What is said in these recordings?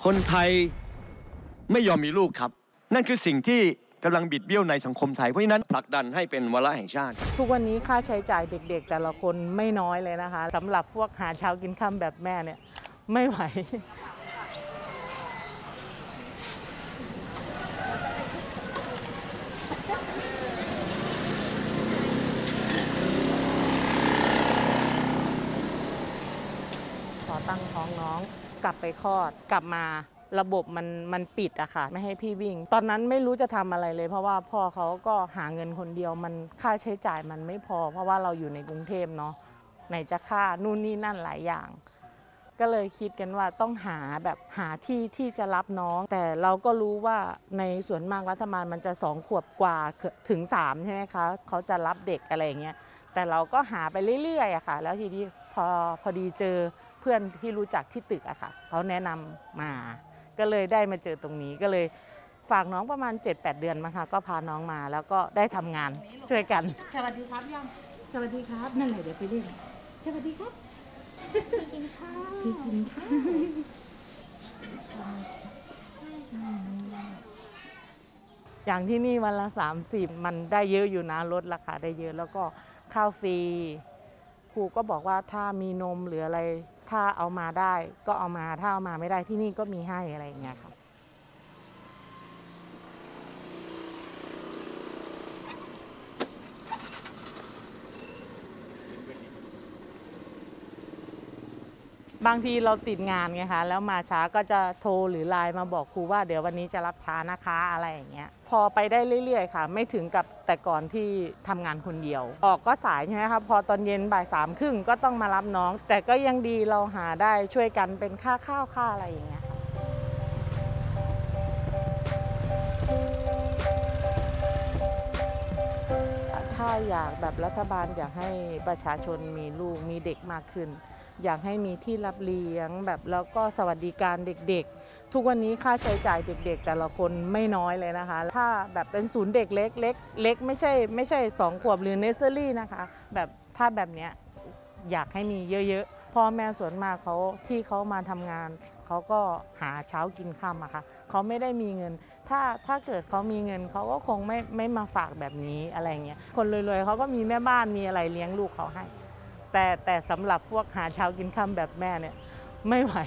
คนไทยไม่ยอมมีลูกครับนั่นคือสิ่งที่กำลังบิดเบี้ยวในสังคมไทยเพราะฉะนั้นผลักดันให้เป็นวาระแห่งชาติทุกวันนี้ค่าใช้จ่ายเด็กๆแต่ละคนไม่น้อยเลยนะคะสำหรับพวกหาเช้ากินค่ำแบบแม่เนี่ยไม่ไหวขอตั้งท้องน้องกลับไปคลอดกลับมาระบบมันปิดอะค่ะไม่ให้พี่วิ่งตอนนั้นไม่รู้จะทำอะไรเลยเพราะว่าพ่อเขาก็หาเงินคนเดียวมันค่าใช้จ่ายมันไม่พอเพราะว่าเราอยู่ในกรุงเทพเนาะไหนจะค่านู่นนี่นั่นหลายอย่างก็เลยคิดกันว่าต้องหาที่ที่จะรับน้องแต่เราก็รู้ว่าในส่วนมากรัฐบาลมันจะ2 ขวบกว่าถึง3ใช่ไหมคะเขาจะรับเด็กอะไรอย่างเงี้ยแต่เราก็หาไปเรื่อยๆอะค่ะแล้วทีนี้พอดีเจอเพื่อนที่รู้จักที่ตึกอะค่ะเขาแนะนำมาก็เลยได้มาเจอตรงนี้ก็เลยฝากน้องประมาณ 7-8 เดือนมาค่ะก็พาน้องมาแล้วก็ได้ทำงานช่วยกันสวัสดีครับยังสวัสดีครับนั่นแหละเดี๋ยวไปเล่นสวัสดีครับพี่กินข้าวพี่กินข้าวอย่างที่นี่วันละ30มันได้เยอะอยู่นะลดราคาได้เยอะแล้วก็ข้าวฟรีครูก็บอกว่าถ้ามีนมหรืออะไรถ้าเอามาได้ก็เอามาถ้าเอามาไม่ได้ที่นี่ก็มีให้อะไรอย่างเงี้ยค่ะบางทีเราติดงานไงคะแล้วมาช้าก็จะโทรหรือไลน์มาบอกครูว่าเดี๋ยววันนี้จะรับช้านะคะอะไรอย่างเงี้ยพอไปได้เรื่อยๆค่ะไม่ถึงกับแต่ก่อนที่ทำงานคนเดียวออกก็สายใช่ไหมคะพอตอนเย็นบ่าย3:30ก็ต้องมารับน้องแต่ก็ยังดีเราหาได้ช่วยกันเป็นค่าข้าวค่าอะไรอย่างเงี้ยค่ะถ้าอยากแบบรัฐบาลอยากให้ประชาชนมีลูกมีเด็กมากขึ้นอยากให้มีที่รับเลี้ยงแบบแล้วก็สวัสดิการเด็กๆทุกวันนี้ค่าใช้จ่ายเด็กๆแต่ละคนไม่น้อยเลยนะคะถ้าแบบเป็นศูนย์เด็กเล็กไม่ใช่2 ขวบหรือเนสเซอรี่นะคะแบบถ้าแบบเนี้ยอยากให้มีเยอะๆพ่อแม่ส่วนมากที่เขามาทำงานเขาก็หาเช้ากินค่ำอะค่ะเขาไม่ได้มีเงินถ้าเกิดเขามีเงินเขาก็คงไม่มาฝากแบบนี้อะไรเงี้ยคนรวยๆเขาก็มีแม่บ้านมีอะไรเลี้ยงลูกเขาให้แต่สำหรับพวกหาเช้ากินค่ำแบบแม่เนี่ยไม่ไหว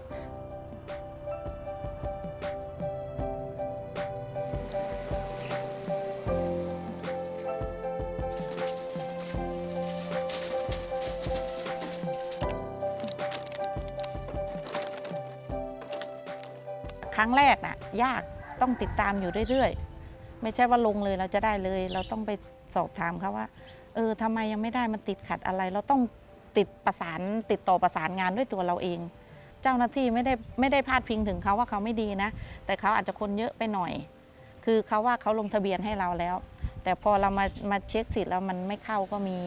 ครั้งแรกน่ะยากต้องติดตามอยู่เรื่อยๆไม่ใช่ว่าลงเลยเราจะได้เลยเราต้องไปสอบถามเขาว่าทำไมยังไม่ได้มันติดขัดอะไรเราต้องติดต่อประสานงานด้วยตัวเราเองเจ้าหน้าที่ไม่ได้พาดพิงถึงเขาว่าเขาไม่ดีนะแต่เขาอาจจะคนเยอะไปหน่อยคือเขาว่าเขาลงทะเบียนให้เราแล้วแต่พอเรามาเช็คสิทธิ์แล้วมันไม่เข้าก็มี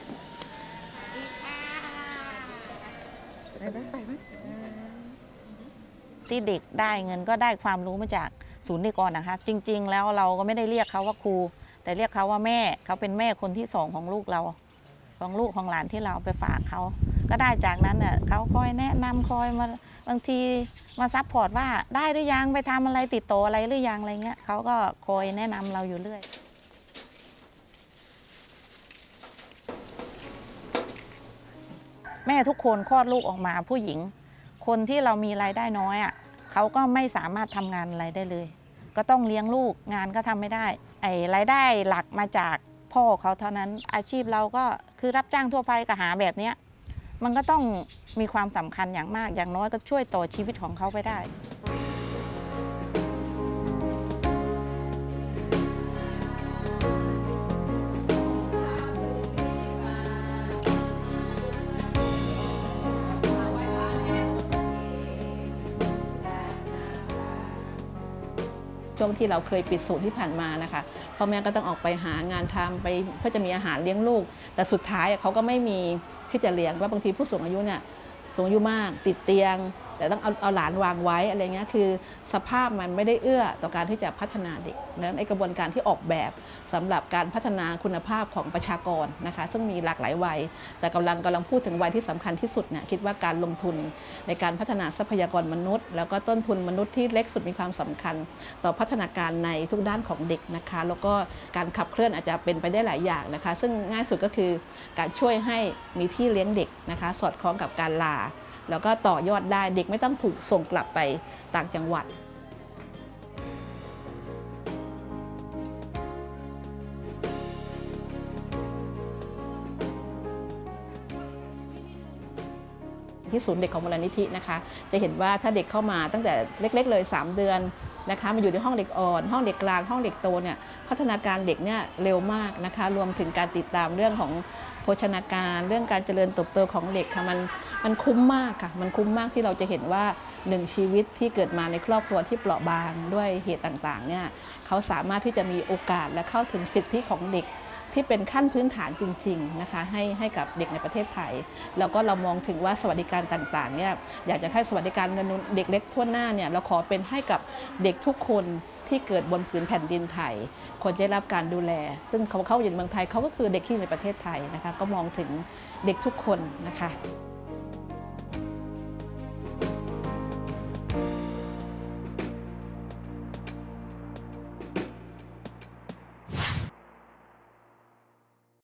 ที่เด็กได้เงินก็ได้ความรู้มาจากศูนย์เด็กอ่อนนะคะจริงๆแล้วเราก็ไม่ได้เรียกเขาว่าครูแต่เรียกเขาว่าแม่เขาเป็นแม่คนที่2ของลูกเราของลูกของหลานที่เราไปฝากเขาก็ได้จากนั้นเนี่ยเขาคอยแนะนำคอยมาบางทีมาซัพพอร์ตว่าได้หรือยังไปทำอะไรติดต่ออะไรหรือยังอะไรเงี้ยเขาก็คอยแนะนำเราอยู่เรื่อยแม่ทุกคนคลอดลูกออกมาผู้หญิงคนที่เรามีรายได้น้อยอ่ะเขาก็ไม่สามารถทำงานอะไรได้เลยก็ต้องเลี้ยงลูกงานก็ทำไม่ได้รายได้หลักมาจากพ่อเขาเท่านั้นอาชีพเราก็คือรับจ้างทั่วไปก็หาแบบนี้มันก็ต้องมีความสำคัญอย่างมากอย่างน้อยก็ช่วยต่อชีวิตของเขาไปได้ช่วงที่เราเคยปิดศูนย์ที่ผ่านมานะคะพ่อแม่ก็ต้องออกไปหางานทำไปเพื่อจะมีอาหารเลี้ยงลูกแต่สุดท้ายเขาก็ไม่มีที่จะเลี้ยงว่าบางทีผู้สูงอายุเนี่ยสูงอายุมากติดเตียงแต่ต้องเอาหลานวางไว้อะไรเงี้ยคือสภาพมันไม่ได้เอื้อต่อการที่จะพัฒนาเด็กนั้นไอกระบวนการที่ออกแบบสำหรับการพัฒนาคุณภาพของประชากรนะคะซึ่งมีหลากหลายวัยแต่กำลังพูดถึงวัยที่สำคัญที่สุดเนี่ยคิดว่าการลงทุนในการพัฒนาทรัพยากรมนุษย์แล้วก็ต้นทุนมนุษย์ที่เล็กสุดมีความสำคัญต่อพัฒนาการในทุกด้านของเด็กนะคะแล้วก็การขับเคลื่อนอาจจะเป็นไปได้หลายอย่างนะคะซึ่งง่ายสุดก็คือการช่วยให้มีที่เลี้ยงเด็กนะคะสอดคล้องกับการลาแล้วก็ต่อยอดได้เด็กไม่ต้องถูกส่งกลับไปต่างจังหวัดที่ศูนย์เด็กของมูลนิธินะคะจะเห็นว่าถ้าเด็กเข้ามาตั้งแต่เล็กๆเลย3 เดือนนะคะมาอยู่ในห้องเด็กอ่อนห้องเด็กกลางห้องเด็กโตเนี่ยพัฒนาการเด็กเนี่ยเร็วมากนะคะรวมถึงการติดตามเรื่องของโภชนาการเรื่องการเจริญเติบโตของเด็กค่ะมันคุ้มมากค่ะมันคุ้มมากที่เราจะเห็นว่า1 ชีวิตที่เกิดมาในครอบครัวที่เปราะบางด้วยเหตุต่างๆเนี่ยเขาสามารถที่จะมีโอกาสและเข้าถึงสิทธิของเด็กที่เป็นขั้นพื้นฐานจริงๆนะคะให้กับเด็กในประเทศไทยแล้วก็เรามองถึงว่าสวัสดิการต่างๆเนี่ยอยากจะให้สวัสดิการเงินเด็กเล็กทั่วหน้าเนี่ยเราขอเป็นให้กับเด็กทุกคนที่เกิดบนผืนแผ่นดินไทยควรจะได้รับการดูแลซึ่งเขาอยู่ในเมืองไทยเขาก็คือเด็กที่ในประเทศไทยนะคะก็มองถึงเด็กทุกคนนะคะ